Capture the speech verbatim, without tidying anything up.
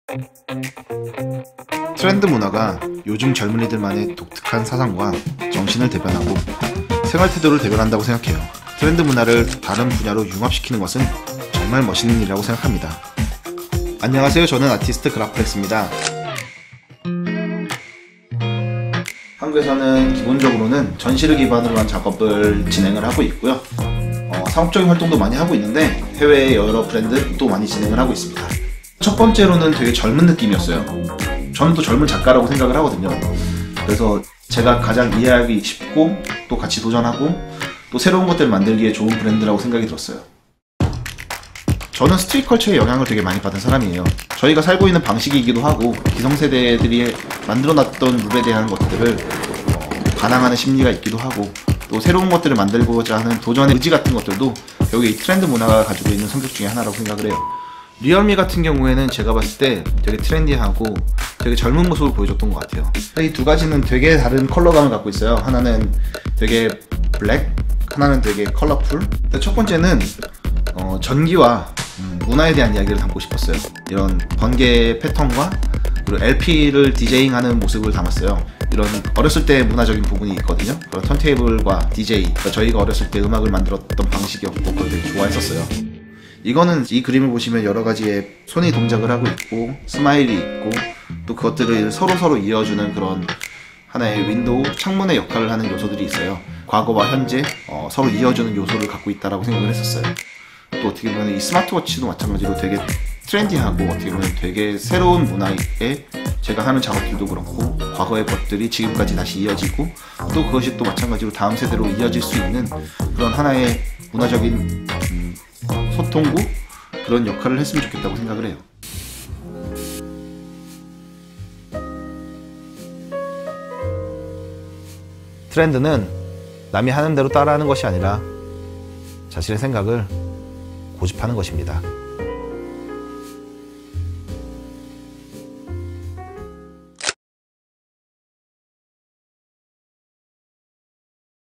트렌드 문화가 요즘 젊은이들만의 독특한 사상과 정신을 대변하고 생활 태도를 대변한다고 생각해요. 트렌드 문화를 다른 분야로 융합시키는 것은 정말 멋있는 일이라고 생각합니다. 안녕하세요. 저는 아티스트 그라프렉스입니다. 한국에서는 기본적으로는 전시를 기반으로 한 작업을 진행을 하고 있고요. 어, 상업적인 활동도 많이 하고 있는데 해외의 여러 브랜드도 많이 진행을 하고 있습니다. 첫 번째로는 되게 젊은 느낌이었어요. 저는 또 젊은 작가라고 생각을 하거든요. 그래서 제가 가장 이해하기 쉽고 또 같이 도전하고 또 새로운 것들을 만들기에 좋은 브랜드라고 생각이 들었어요. 저는 스트릿 컬처의 영향을 되게 많이 받은 사람이에요. 저희가 살고 있는 방식이기도 하고 기성세대들이 만들어놨던 룰에 대한 것들을 어, 반항하는 심리가 있기도 하고 또 새로운 것들을 만들고자 하는 도전의 의지 같은 것들도 결국에 이 트렌드 문화가 가지고 있는 성격 중에 하나라고 생각을 해요. 리얼미 같은 경우에는 제가 봤을 때 되게 트렌디하고 되게 젊은 모습을 보여줬던 것 같아요. 이 두 가지는 되게 다른 컬러감을 갖고 있어요. 하나는 되게 블랙, 하나는 되게 컬러풀. 첫 번째는 어, 전기와 음, 문화에 대한 이야기를 담고 싶었어요. 이런 번개 패턴과 그리고 엘피를 디제잉하는 모습을 담았어요. 이런 어렸을 때 문화적인 부분이 있거든요. 그런 턴테이블과 디제이, 그러니까 저희가 어렸을 때 음악을 만들었던 방식이었고 그걸 되게 좋아했었어요. 이거는 이 그림을 보시면 여러 가지의 손이 동작을 하고 있고 스마일이 있고 또 그것들을 서로서로 이어주는 그런 하나의 윈도우, 창문의 역할을 하는 요소들이 있어요. 과거와 현재 어, 서로 이어주는 요소를 갖고 있다고 생각을 했었어요. 또 어떻게 보면 이 스마트워치도 마찬가지로 되게 트렌디하고 어떻게 보면 되게 새로운 문화에 제가 하는 작업들도 그렇고 과거의 것들이 지금까지 다시 이어지고 또 그것이 또 마찬가지로 다음 세대로 이어질 수 있는 그런 하나의 문화적인 음, 소통구? 그런 역할을 했으면 좋겠다고 생각을 해요. 트렌드는 남이 하는 대로 따라하는 것이 아니라 자신의 생각을 고집하는 것입니다.